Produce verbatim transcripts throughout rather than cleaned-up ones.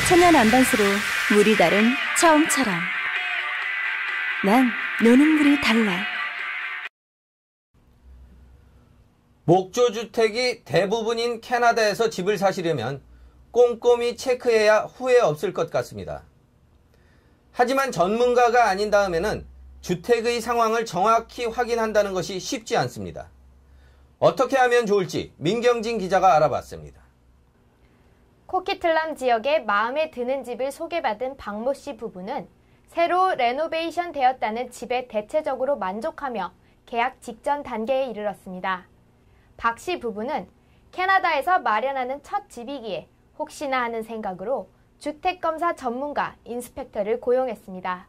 천연 안반수로 물이 다른 처음처럼. 난 노는 물이 달라. 목조주택이 대부분인 캐나다에서 집을 사시려면 꼼꼼히 체크해야 후회 없을 것 같습니다. 하지만 전문가가 아닌 다음에는 주택의 상황을 정확히 확인한다는 것이 쉽지 않습니다. 어떻게 하면 좋을지 민경진 기자가 알아봤습니다. 코키틀람 지역에 마음에 드는 집을 소개받은 박모 씨 부부는 새로 레노베이션 되었다는 집에 대체적으로 만족하며 계약 직전 단계에 이르렀습니다. 박 씨 부부는 캐나다에서 마련하는 첫 집이기에 혹시나 하는 생각으로 주택검사 전문가 인스펙터를 고용했습니다.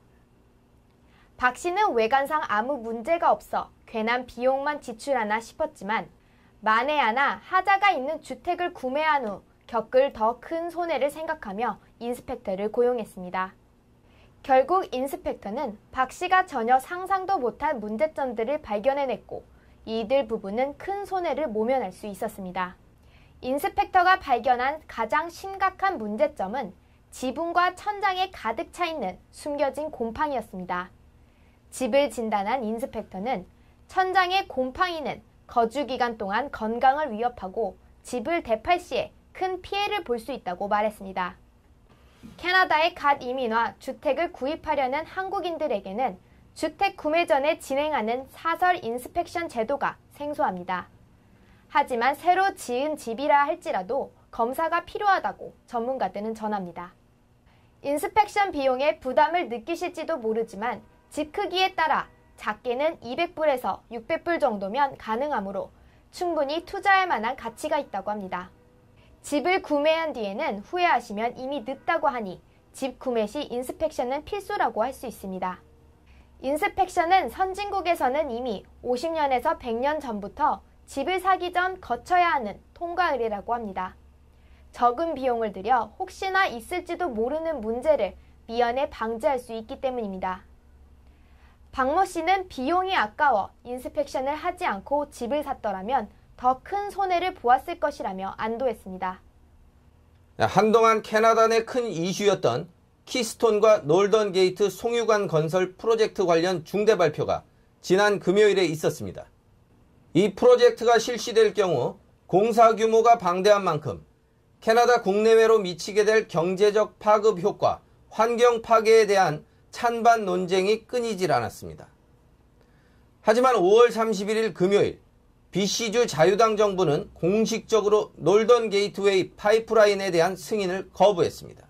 박 씨는 외관상 아무 문제가 없어 괜한 비용만 지출하나 싶었지만 만에 하나 하자가 있는 주택을 구매한 후 겪을 더 큰 손해를 생각하며 인스펙터를 고용했습니다. 결국 인스펙터는 박 씨가 전혀 상상도 못한 문제점들을 발견해냈고 이들 부부는 큰 손해를 모면할 수 있었습니다. 인스펙터가 발견한 가장 심각한 문제점은 지붕과 천장에 가득 차 있는 숨겨진 곰팡이였습니다. 집을 진단한 인스펙터는 천장의 곰팡이는 거주 기간 동안 건강을 위협하고 집을 대팔 시에 큰 피해를 볼 수 있다고 말했습니다. 캐나다에 갓 이민와 주택을 구입하려는 한국인들에게는 주택 구매 전에 진행하는 사설 인스펙션 제도가 생소합니다. 하지만 새로 지은 집이라 할지라도 검사가 필요하다고 전문가들은 전합니다. 인스펙션 비용에 부담을 느끼실지도 모르지만 집 크기에 따라 작게는 이백 불에서 육백 불 정도면 가능하므로 충분히 투자할 만한 가치가 있다고 합니다. 집을 구매한 뒤에는 후회하시면 이미 늦다고 하니 집 구매 시 인스펙션은 필수라고 할 수 있습니다. 인스펙션은 선진국에서는 이미 오십 년에서 백 년 전부터 집을 사기 전 거쳐야 하는 통과 의례라고 합니다. 적은 비용을 들여 혹시나 있을지도 모르는 문제를 미연에 방지할 수 있기 때문입니다. 박모 씨는 비용이 아까워 인스펙션을 하지 않고 집을 샀더라면 더 큰 손해를 보았을 것이라며 안도했습니다. 한동안 캐나다 내 큰 이슈였던 키스톤과 놀던 게이트 송유관 건설 프로젝트 관련 중대 발표가 지난 금요일에 있었습니다. 이 프로젝트가 실시될 경우 공사 규모가 방대한 만큼 캐나다 국내외로 미치게 될 경제적 파급 효과, 환경 파괴에 대한 찬반 논쟁이 끊이질 않았습니다. 하지만 오월 삼십일일 금요일 비씨주 자유당 정부는 공식적으로 놀던 게이트웨이 파이프라인에 대한 승인을 거부했습니다.